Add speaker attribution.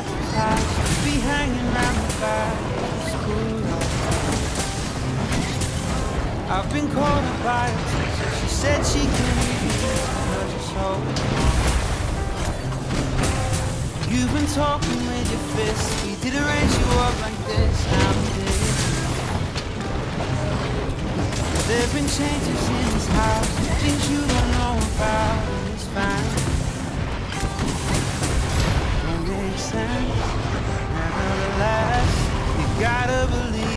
Speaker 1: I should be hanging around the back of the school. I've been called up by a teacher. She said she can read me because you're so wrong. You've been talking with your fists. We didn't raise you up like this, now we did. There've been changes in this house, things you don't know about, and it's fine. Don't make sense, nevertheless, you gotta